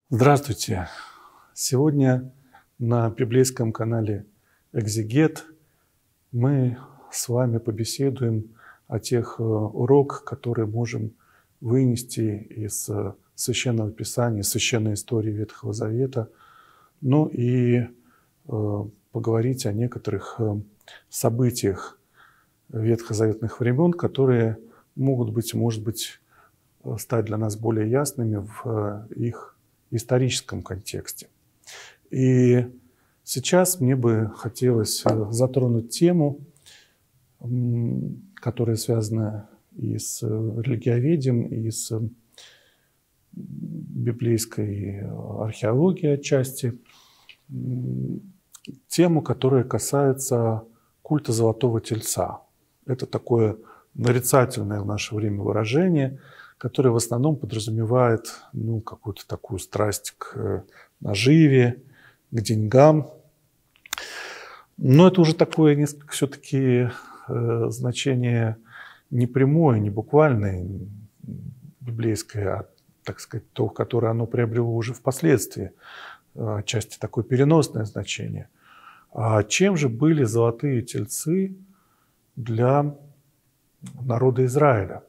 Здравствуйте! Сегодня на библейском канале «Экзегет» мы с вами побеседуем о тех уроках, которые можем вынести из Священного Писания, священной истории Ветхого Завета, ну и поговорить о некоторых событиях ветхозаветных времен, которые могут быть, может быть, стать для нас более ясными в их историческом контексте. И сейчас мне бы хотелось затронуть тему, которая связана и с религиоведением, и с библейской археологией отчасти, тему, которая касается культа Золотого Тельца. Это такое нарицательное в наше время выражение, которое в основном подразумевает какую-то такую страсть к наживе, к деньгам. Но это уже такое несколько все-таки значение не прямое, не буквальное, библейское, а, так сказать, то, которое оно приобрело уже впоследствии, отчасти такое переносное значение. А чем же были золотые тельцы для народа Израиля?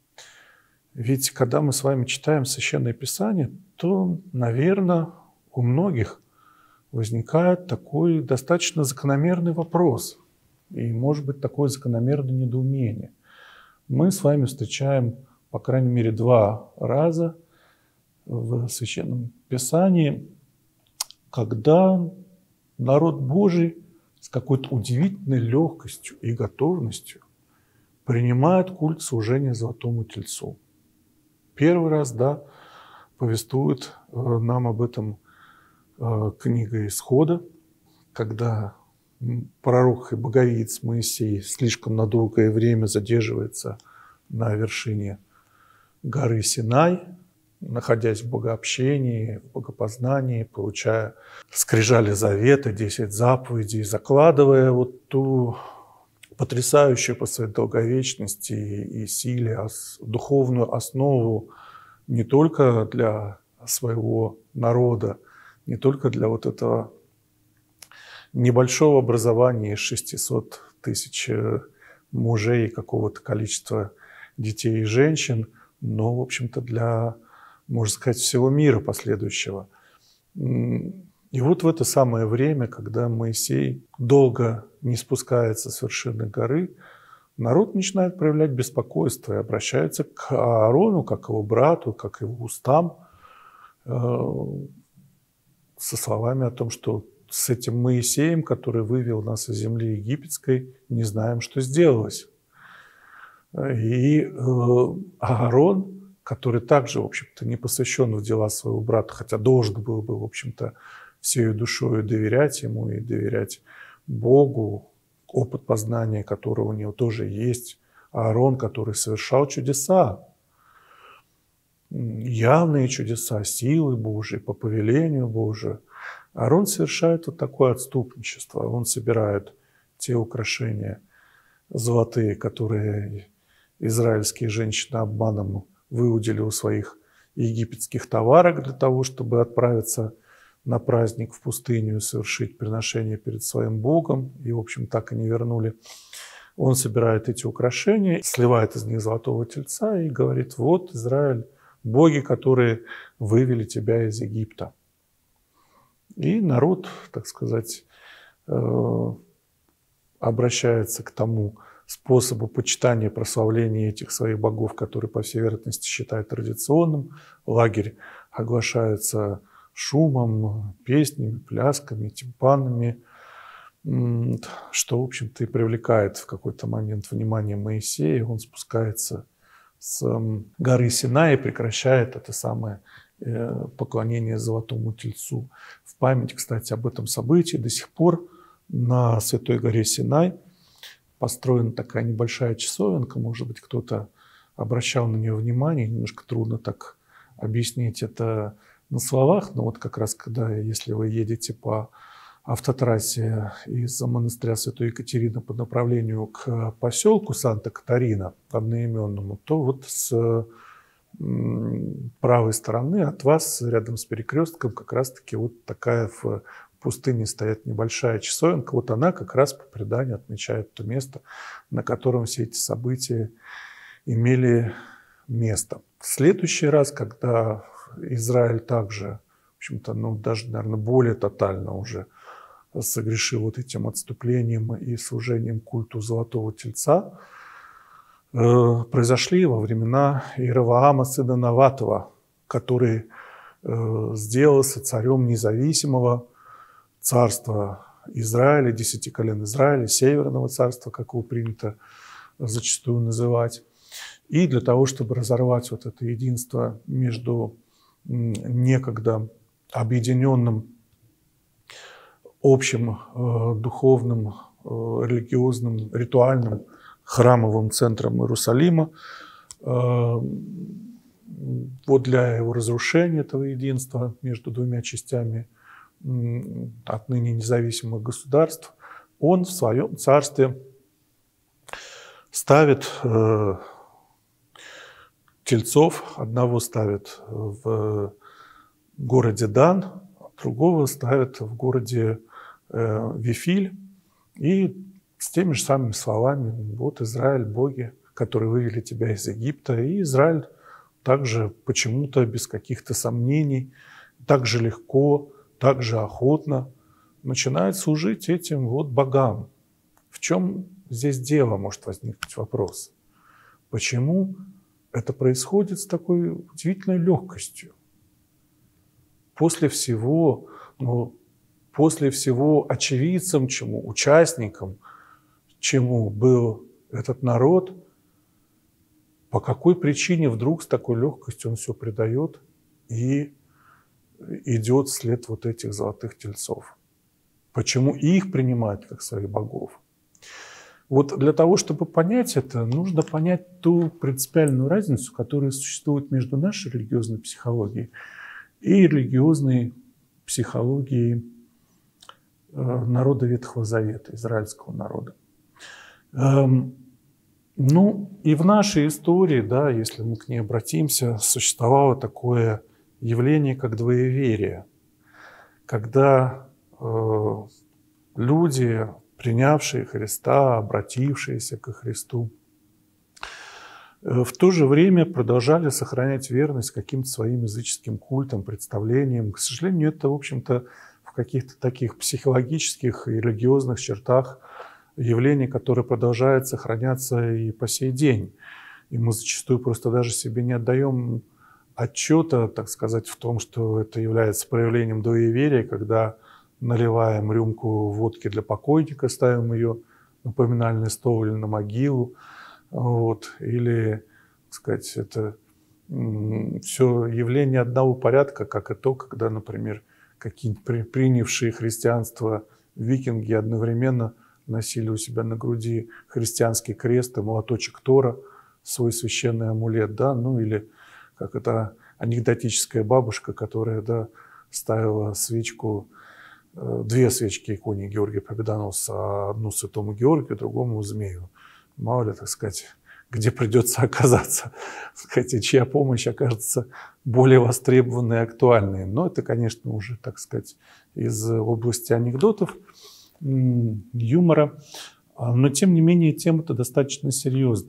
Ведь когда мы с вами читаем Священное Писание, то, наверное, у многих возникает такой достаточно закономерный вопрос. И, может быть, такое закономерное недоумение. Мы с вами встречаем, по крайней мере, 2 раза в Священном Писании, когда народ Божий с какой-то удивительной легкостью и готовностью принимает культ служения Золотому Тельцу. Первый раз, повествует нам об этом книга Исхода, когда пророк и боговиец Моисей слишком на долгое время задерживается на вершине горы Синай, находясь в богообщении, в богопознании, получая скрижали завета, 10 заповедей, закладывая вот ту потрясающую по своей долговечности и силе духовную основу не только для своего народа, не только для вот этого небольшого образования из 600 тысяч мужей и какого-то количества детей и женщин, но, в общем-то, для, можно сказать, всего мира последующего. И вот в это самое время, когда Моисей долго не спускается с вершины горы, народ начинает проявлять беспокойство и обращается к Аарону, как его брату, как его устам, со словами о том, что с этим Моисеем, который вывел нас из земли египетской, не знаем, что сделалось. И Аарон, который также, в общем-то, не посвящен в дела своего брата, хотя должен был бы, в общем-то, всей душой доверять ему и доверять Богу, опыт познания которого у него тоже есть. Аарон, который совершал чудеса, явные чудеса, силы Божьей, по повелению Божию. Аарон совершает вот такое отступничество. Он собирает те украшения золотые, которые израильские женщины обманом выудили у своих египетских товарок для того, чтобы отправиться на праздник в пустыню, совершить приношение перед своим Богом, и, в общем, так и не вернули. Он собирает эти украшения, сливает из них золотого тельца и говорит: вот, Израиль, боги, которые вывели тебя из Египта. И народ, так сказать, обращается к тому способу почитания, прославления этих своих богов, которые, по всей вероятности, считают традиционным. Лагерь оглашается шумом, песнями, плясками, тимпанами, что, в общем-то, и привлекает в какой-то момент внимание Моисея. Он спускается с горы Синай и прекращает это самое поклонение Золотому Тельцу. В память, кстати, об этом событии до сих пор на Святой горе Синай построена такая небольшая часовенка. Может быть, кто-то обращал на нее внимание. Немножко трудно так объяснить это на словах, но вот как раз если вы едете по автотрассе из монастыря Святой Екатерины по направлению к поселку Санта-Катарина, одноименному, то вот с правой стороны от вас, рядом с перекрестком, как раз-таки вот такая в пустыне стоит небольшая часовенка. Вот она как раз по преданию отмечает то место, на котором все эти события имели место. В следующий раз, когда Израиль также, в общем-то, ну, даже, наверное, более тотально уже согрешил вот этим отступлением и служением культу Золотого Тельца, произошли во времена Иеровоама сына Наватова, который сделался царем независимого царства Израиля, 10 колен Израиля, Северного царства, как его принято зачастую называть. И для того, чтобы разорвать вот это единство между некогда объединенным общим духовным, религиозным, ритуальным храмовым центром Иерусалима, вот для его разрушения этого единства между двумя частями отныне независимых государств, он в своем царстве ставит тельцов, одного ставит в городе Дан, другого ставит в городе Вифиль, и с теми же самыми словами: вот Израиль, боги, которые вывели тебя из Египта. И Израиль также почему-то без каких-то сомнений, так же легко, так же охотно начинает служить этим вот богам. В чем здесь дело, может возникнуть вопрос? Почему это происходит с такой удивительной легкостью? После всего очевидцем чему, участником чему был этот народ, по какой причине вдруг с такой легкостью он все предает и идет вслед вот этих золотых тельцов? Почему их принимают как своих богов? Вот для того, чтобы понять это, нужно понять ту принципиальную разницу, которая существует между нашей религиозной психологией и религиозной психологией народа Ветхого Завета, израильского народа. Ну, и в нашей истории, да, если мы к ней обратимся, существовало такое явление, как двоеверие, когда люди, принявшие Христа, обратившиеся ко Христу, в то же время продолжали сохранять верность каким-то своим языческим культам, представлениям. К сожалению, это, в общем-то, в каких-то таких психологических и религиозных чертах явление, которое продолжает сохраняться и по сей день. И мы зачастую просто даже себе не отдаем отчета, так сказать, в том, что это является проявлением двоеверия, когда наливаем рюмку водки для покойника, ставим ее на поминальный стол или на могилу, вот, или, так сказать, это все явление одного порядка, как и то, когда, например, какие-нибудь принявшие христианство викинги одновременно носили у себя на груди христианский крест и молоточек Тора, свой священный амулет, да, ну или как это анекдотическая бабушка, которая, да, ставила свечку, две свечки иконе Георгия Победоносца, одну святому Георгию, другому змею. Мало ли, так сказать, где придется оказаться, так сказать, чья помощь окажется более востребованной и актуальной. Но это, конечно, уже, так сказать, из области анекдотов, юмора, но тем не менее тема-то достаточно серьезная.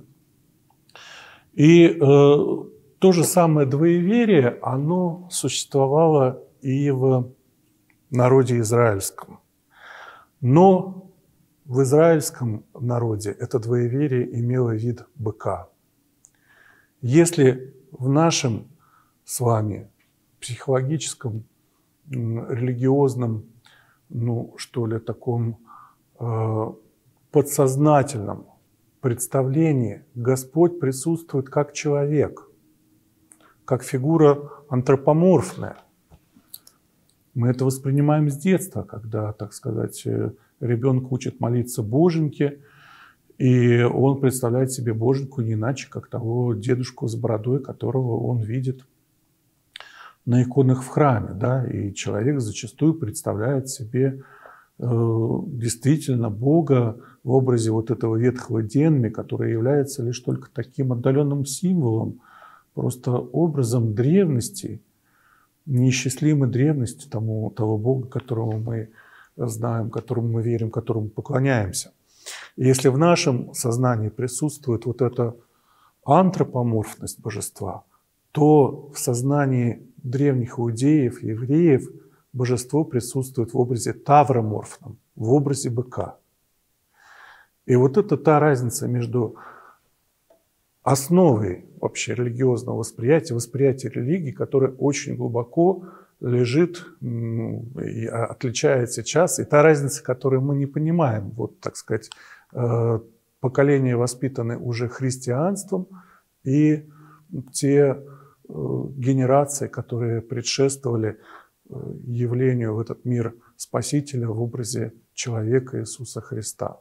И то же самое двоеверие, оно существовало и в народе израильском. Но в израильском народе это двоеверие имело вид быка. Если в нашем с вами психологическом, религиозном, ну, что ли, таком подсознательном представлении Господь присутствует как человек, как фигура антропоморфная. Мы это воспринимаем с детства, когда, так сказать, ребенка учат молиться Боженьке, и он представляет себе Боженьку не иначе, как того дедушку с бородой, которого он видит на иконах в храме, да, и человек зачастую представляет себе действительно Бога в образе вот этого ветхого Денми, который является лишь только таким отдаленным символом просто образом древности, неисчислимой древности того Бога, которого мы знаем, которому мы верим, которому поклоняемся. И если в нашем сознании присутствует вот эта антропоморфность божества, то в сознании древних иудеев, евреев божество присутствует в образе тавроморфном, в образе быка. И вот это та разница между основой вообще религиозного восприятия религии, которая очень глубоко лежит и отличает сейчас, и та разница, которую мы не понимаем. Вот, так сказать, поколения воспитаны уже христианством, и те генерации, которые предшествовали явлению в этот мир Спасителя в образе человека Иисуса Христа.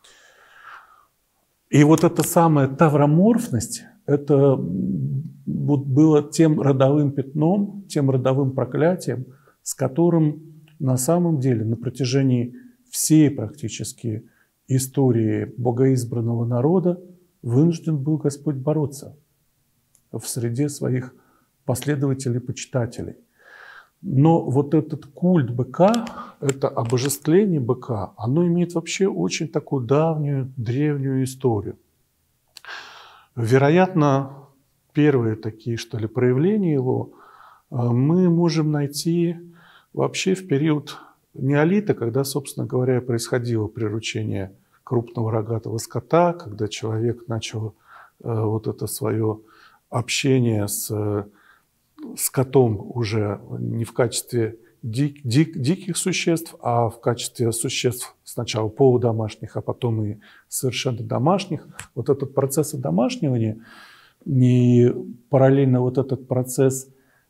И вот эта самая тавроморфность, это вот было тем родовым пятном, тем родовым проклятием, с которым на самом деле на протяжении всей практически истории богоизбранного народа вынужден был Господь бороться в среде своих последователей, почитателей. Но вот этот культ быка, это обожествление быка, оно имеет вообще очень такую давнюю, древнюю историю. Вероятно, первые такие, что ли, проявления его мы можем найти вообще в период неолита, когда, собственно говоря, происходило приручение крупного рогатого скота, когда человек начал вот это свое общение с скотом уже не в качестве диких существ, а в качестве существ сначала полудомашних, а потом и совершенно домашних. Вот этот процесс одомашнивания и параллельно вот этот процесс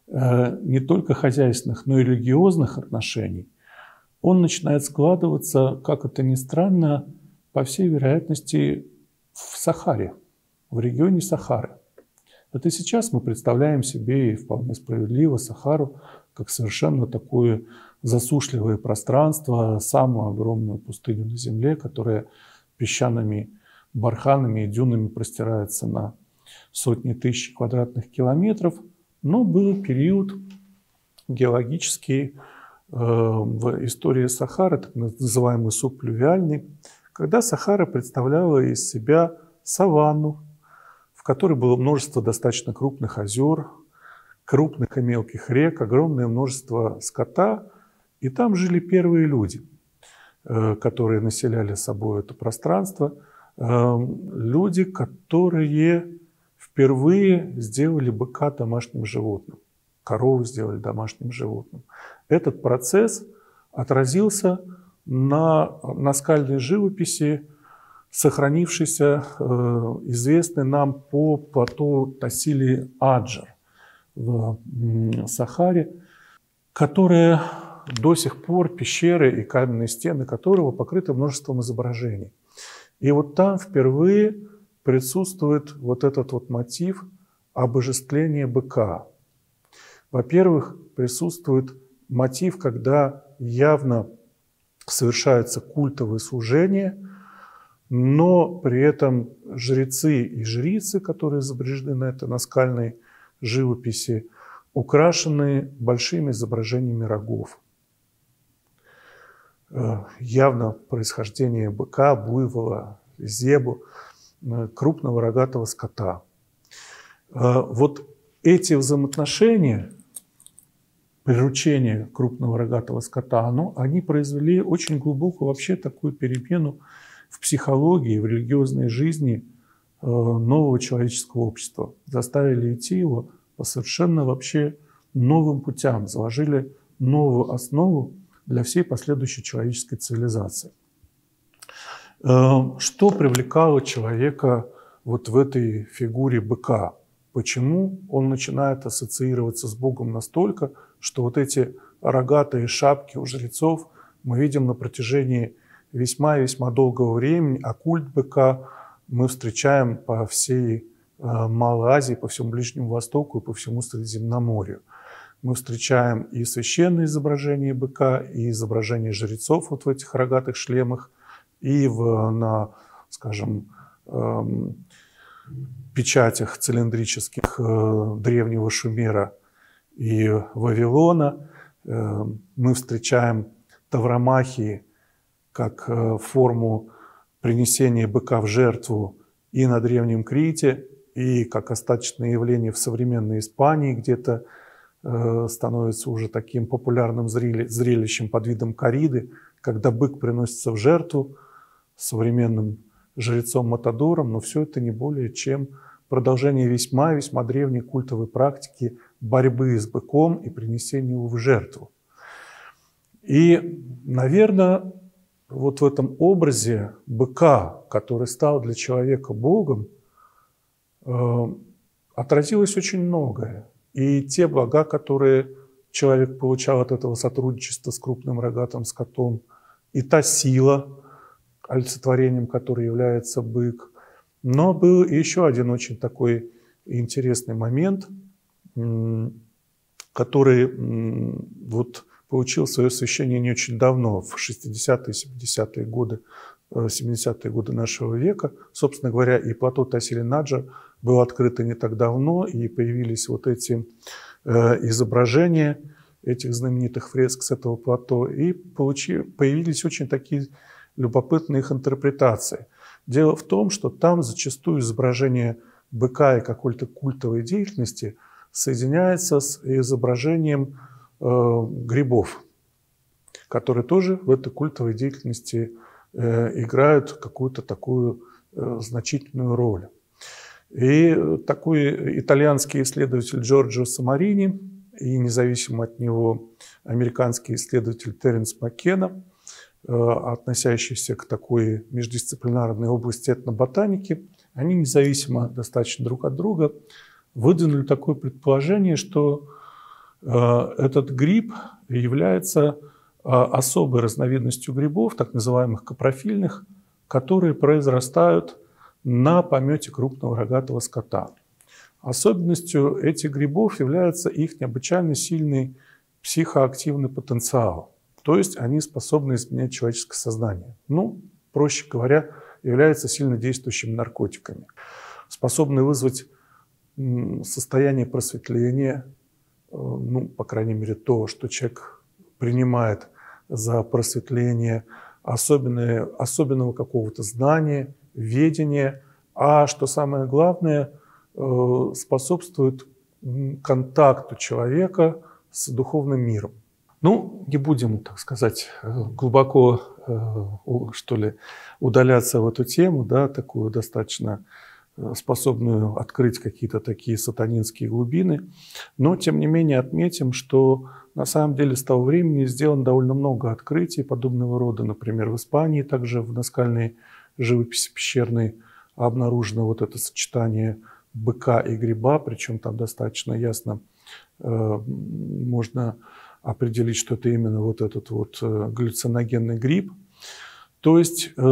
не только хозяйственных, но и религиозных отношений, он начинает складываться, как это ни странно, по всей вероятности, в Сахаре, в регионе Сахары. Это сейчас мы представляем себе, и вполне справедливо, Сахару как совершенно такое засушливое пространство, самую огромную пустыню на Земле, которая песчаными барханами и дюнами простирается на сотни тысяч квадратных километров. Но был период геологический в истории Сахары, так называемый субплювиальный, когда Сахара представляла из себя саванну, в которой было множество достаточно крупных озер, крупных и мелких рек, огромное множество скота. И там жили первые люди, которые населяли собой это пространство. Люди, которые впервые сделали быка домашним животным, корову сделали домашним животным. Этот процесс отразился на наскальной живописи, сохранившейся, известной нам по плато Тассили-Аджар в Сахаре, которая до сих пор, пещеры и каменные стены которого покрыты множеством изображений. И вот там впервые присутствует вот этот вот мотив обожествления быка. Во-первых, присутствует мотив, когда явно совершаются культовые служения, но при этом жрецы и жрицы, которые изображены на этой наскальной живописи, украшены большими изображениями рогов. Явно происхождение быка, буйвола, зебу, крупного рогатого скота. Вот эти взаимоотношения, приручение крупного рогатого скота, они произвели очень глубокую вообще такую перемену в психологии, в религиозной жизни нового человеческого общества. Заставили идти его по совершенно вообще новым путям, заложили новую основу для всей последующей человеческой цивилизации. Что привлекало человека вот в этой фигуре быка? Почему он начинает ассоциироваться с Богом настолько, что вот эти рогатые шапки у жрецов мы видим на протяжении весьма-весьма долгого времени, а культ быка мы встречаем по всей Малой Азии, по всему Ближнему Востоку и по всему Средиземноморью. Мы встречаем и священные изображения быка, и изображения жрецов вот в этих рогатых шлемах, и на, скажем, печатях цилиндрических язык древнего Шумера и Вавилона. Мы встречаем тавромахии как форму принесения быка в жертву и на Древнем Крите, и как остаточное явление в современной Испании, где-то становится уже таким популярным зрелищем под видом корриды, когда бык приносится в жертву современным жрецом-матадором, но все это не более чем продолжение весьма-весьма древней культовой практики борьбы с быком и принесения его в жертву. И, наверное, вот в этом образе быка, который стал для человека Богом, отразилось очень многое. И те блага, которые человек получал от этого сотрудничества с крупным рогатым скотом, и та сила, олицетворением которой является бык. Но был еще один очень такой интересный момент, который вот получил свое освещение не очень давно, в 60-е, 70-е годы, 70-е годы нашего века. Собственно говоря, и плато Тассили-Наджар было открыто не так давно, и появились вот эти изображения этих знаменитых фреск с этого плато, и появились очень такие любопытные их интерпретации. Дело в том, что там зачастую изображение быка и какой-то культовой деятельности соединяется с изображением грибов, которые тоже в этой культовой деятельности играют какую-то такую значительную роль. И такой итальянский исследователь Джорджо Самарини и независимо от него американский исследователь Теренс Маккена, относящийся к такой междисциплинарной области этноботаники, они независимо достаточно друг от друга выдвинули такое предположение, что этот гриб является особой разновидностью грибов, так называемых капрофильных, которые произрастают на помете крупного рогатого скота. Особенностью этих грибов является их необычайно сильный психоактивный потенциал. То есть они способны изменять человеческое сознание. Ну, проще говоря, являются сильно действующими наркотиками. Способны вызвать состояние просветления, ну, по крайней мере, то, что человек принимает за просветление, особенного какого-то знания, ведения, а что самое главное, способствует контакту человека с духовным миром. Ну, не будем, так сказать, глубоко, что ли, удаляться в эту тему, да, такую достаточно способную открыть какие-то такие сатанинские глубины. Но, тем не менее, отметим, что на самом деле с того времени сделано довольно много открытий подобного рода. Например, в Испании также в наскальной живописи пещерной обнаружено вот это сочетание быка и гриба, причем там достаточно ясно можно определить, что это именно вот этот вот галлюциногенный гриб. То есть и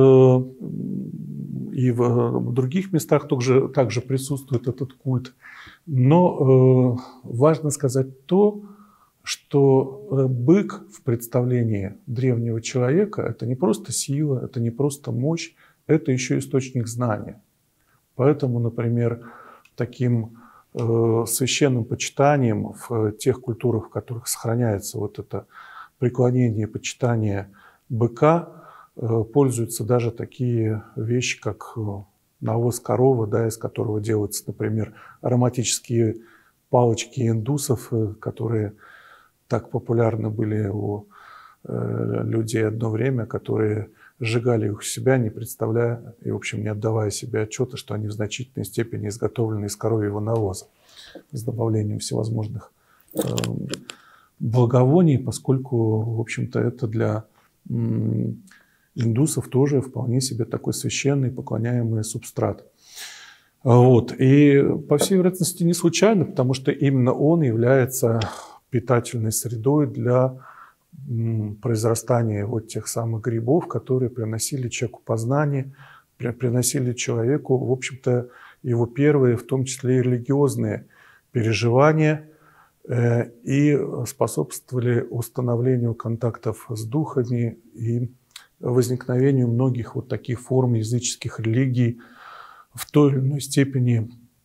в других местах также присутствует этот культ. Но важно сказать то, что бык в представлении древнего человека – это не просто сила, это не просто мощь, это еще источник знания. Поэтому, например, таким священным почитанием в тех культурах, в которых сохраняется вот это преклонение и почитание быка, пользуются даже такие вещи, как навоз коровы, да, из которого делаются, например, ароматические палочки индусов, которые так популярны были у людей одно время, которые сжигали их у себя, не представляя и, в общем, не отдавая себе отчета, что они в значительной степени изготовлены из коровьего навоза с добавлением всевозможных благовоний, поскольку, в общем-то, это для индусов тоже вполне себе такой священный, поклоняемый субстрат. Вот. И, по всей вероятности, не случайно, потому что именно он является питательной средой для произрастания вот тех самых грибов, которые приносили человеку познание, приносили человеку, в общем-то, его первые, в том числе и религиозные переживания, и способствовали установлению контактов с духами и возникновению многих вот таких форм языческих религий, в той или иной степени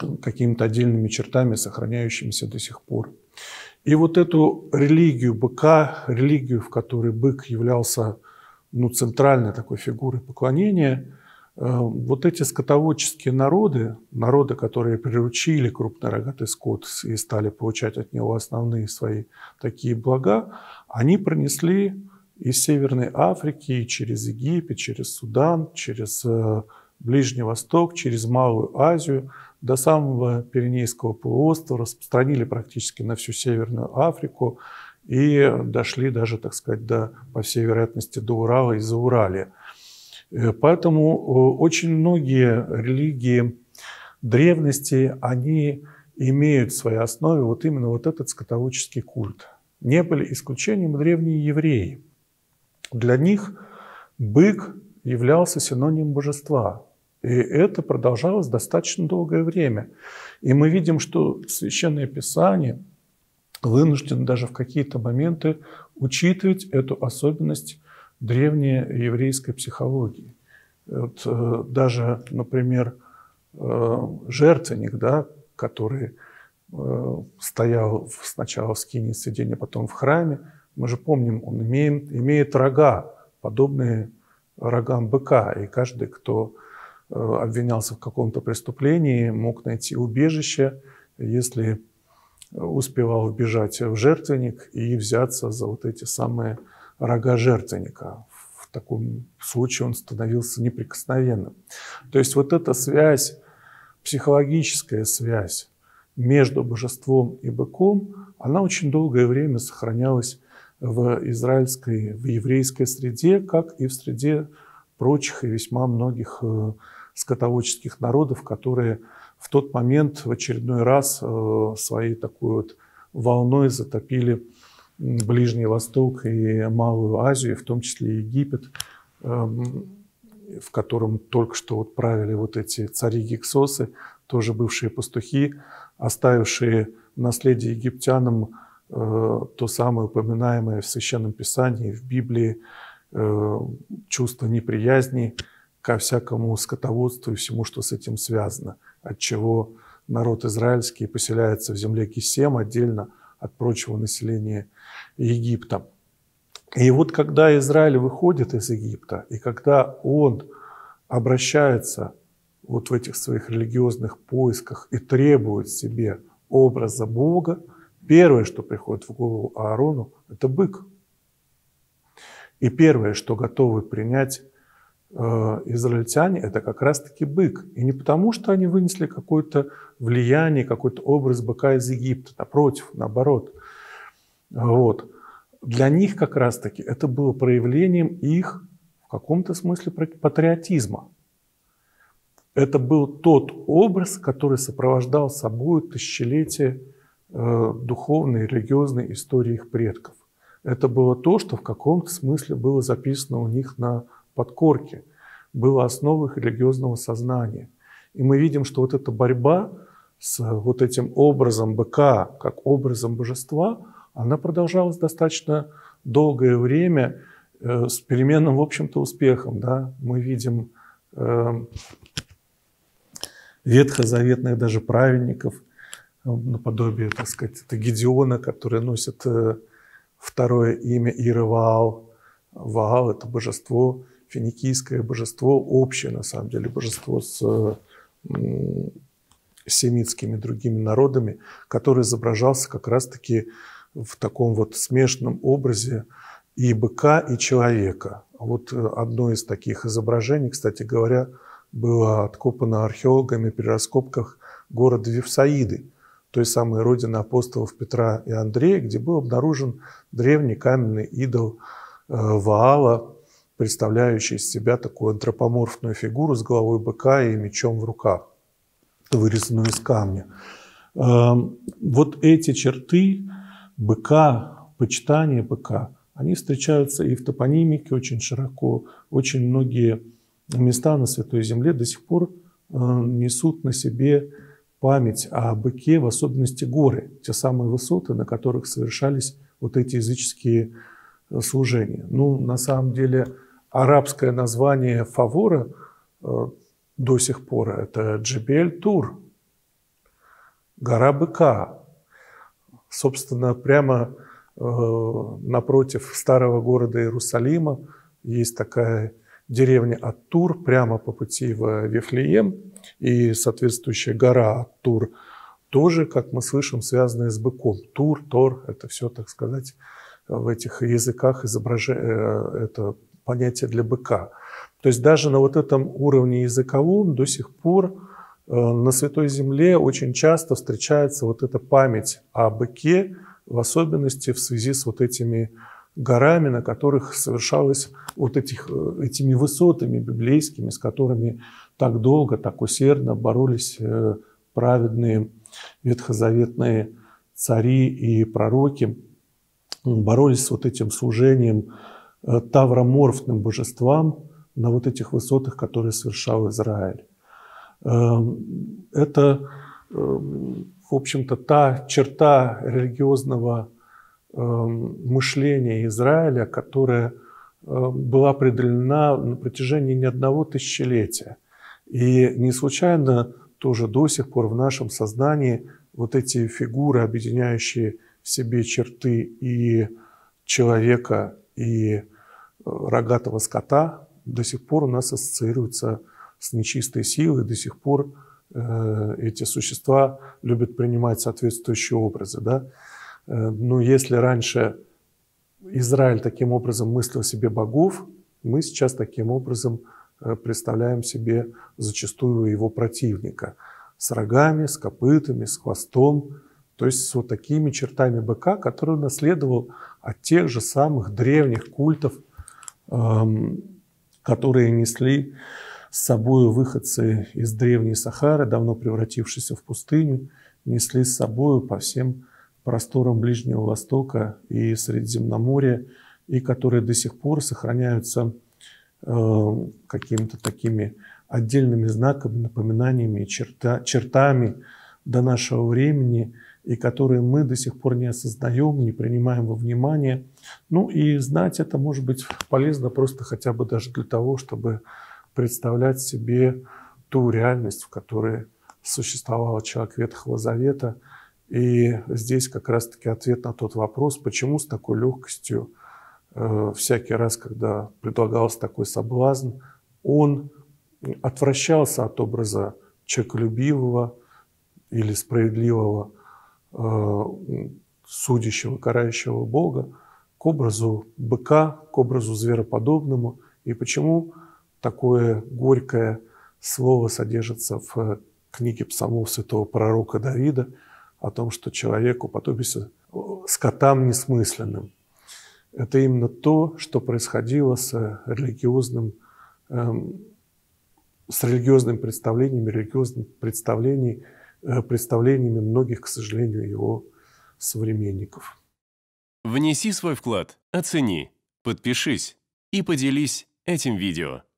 какими-то отдельными чертами, сохраняющимися до сих пор. И вот эту религию быка, религию, в которой бык являлся центральной такой фигурой поклонения, вот эти скотоводческие народы, которые приручили крупный рогатый скот и стали получать от него основные свои такие блага, они пронесли из Северной Африки через Египет, через Судан, через Ближний Восток, через Малую Азию до самого Пиренейского полуострова, распространили практически на всю Северную Африку и дошли даже, так сказать, по всей вероятности, до Урала и Зауралья. Поэтому очень многие религии древности, они имеют в своей основе вот именно вот этот скотоводческий культ. Не были исключением древние евреи. Для них бык являлся синонимом божества. И это продолжалось достаточно долгое время. И мы видим, что Священное Писание вынуждено даже в какие-то моменты учитывать эту особенность древней еврейской психологии. Вот, даже, например, жертвенник, да, который стоял сначала в скинии соединения, потом в храме, мы же помним, он имеет рога, подобные рогам быка. И каждый, кто обвинялся в каком-то преступлении, мог найти убежище, если успевал вбежать в жертвенник и взяться за вот эти самые рога жертвенника. В таком случае он становился неприкосновенным. То есть вот эта связь, психологическая связь между божеством и быком, она очень долгое время сохранялась в еврейской среде, как и в среде прочих и весьма многих скотоводческих народов, которые в тот момент в очередной раз своей такой вот волной затопили Ближний Восток и Малую Азию, в том числе и Египет, в котором только что вот правили вот эти цари-гиксосы, тоже бывшие пастухи, оставившие наследие египтянам то самое упоминаемое в Священном Писании, в Библии, чувство неприязни ко всякому скотоводству и всему, что с этим связано, отчего народ израильский поселяется в земле Кисем отдельно от прочего населения Египта. И вот когда Израиль выходит из Египта, и когда он обращается вот в этих своих религиозных поисках и требует себе образа Бога, первое, что приходит в голову Аарону, это бык. И первое, что готовы принять израильтяне, это как раз-таки бык. И не потому, что они вынесли какое-то влияние, какой-то образ быка из Египта, напротив, наоборот. Вот. Для них как раз-таки это было проявлением их, в каком-то смысле, патриотизма. Это был тот образ, который сопровождал собой тысячелетия духовной, религиозной истории их предков. Это было то, что в каком-то смысле было записано у них на подкорке, было основой их религиозного сознания. И мы видим, что вот эта борьба с вот этим образом быка, как образом божества, она продолжалась достаточно долгое время с переменным, в общем-то, успехом. Да? Мы видим ветхозаветных даже праведников, наподобие, так сказать, это Гедеона, который носит второе имя Ир-Ваал. Ваал – это божество, финикийское божество, общее, на самом деле, божество с семитскими другими народами, который изображался как раз-таки в таком вот смешанном образе и быка, и человека. Вот одно из таких изображений, кстати говоря, было откопано археологами при раскопках города Вифсаиды, той самой родины апостолов Петра и Андрея, где был обнаружен древний каменный идол Ваала, представляющий из себя такую антропоморфную фигуру с головой быка и мечом в руках, вырезанную из камня. Вот эти черты быка, почитания быка, они встречаются и в топонимике очень широко. Очень многие места на Святой Земле до сих пор несут на себе память о быке, в особенности горы, те самые высоты, на которых совершались вот эти языческие служения. Ну, на самом деле, арабское название Фавора до сих пор это Джебель-Тур. гора быка. Собственно, прямо напротив старого города Иерусалима есть такая деревня Ат-Тур, прямо по пути в Вифлеем, и соответствующая гора Ат-Тур тоже, как мы слышим, связанная с быком. Тур, Тор, это все, так сказать, в этих языках это понятие для быка. То есть даже на вот этом уровне языковом до сих пор на Святой Земле очень часто встречается вот эта память о быке, в особенности в связи с вот этими горами, на которых совершалось вот этими высотами библейскими, с которыми так долго, так усердно боролись праведные ветхозаветные цари и пророки, боролись с вот этим служением тавроморфным божествам на вот этих высотах, которые совершал Израиль. Это, в общем-то, та черта религиозного мышления Израиля, которая была определена на протяжении не одного тысячелетия. И не случайно тоже до сих пор в нашем сознании вот эти фигуры, объединяющие в себе черты и человека, и рогатого скота, до сих пор у нас ассоциируются с нечистой силой, до сих пор эти существа любят принимать соответствующие образы. Да? Но если раньше Израиль таким образом мыслил себе богов, мы сейчас таким образом представляем себе зачастую его противника с рогами, с копытами, с хвостом, то есть с вот такими чертами быка, который унаследовал от тех же самых древних культов, которые несли с собой выходцы из древней Сахары, давно превратившейся в пустыню, несли с собой по всем просторам Ближнего Востока и Средиземноморья, и которые до сих пор сохраняются какими-то такими отдельными знаками, напоминаниями, чертами до нашего времени, и которые мы до сих пор не осознаем, не принимаем во внимание. Ну и знать это может быть полезно просто хотя бы даже для того, чтобы представлять себе ту реальность, в которой существовал человек Ветхого Завета. И здесь как раз-таки ответ на тот вопрос, почему с такой легкостью всякий раз, когда предлагался такой соблазн, он отвращался от образа человеколюбивого или справедливого, судящего, карающего Бога к образу быка, к образу звероподобному. И почему такое горькое слово содержится в книге псалмов святого пророка Давида о том, что человек уподобится скотам несмысленным. Это именно то, что происходило с религиозными представлениями многих, к сожалению, его современников. Внеси свой вклад, оцени, подпишись и поделись этим видео.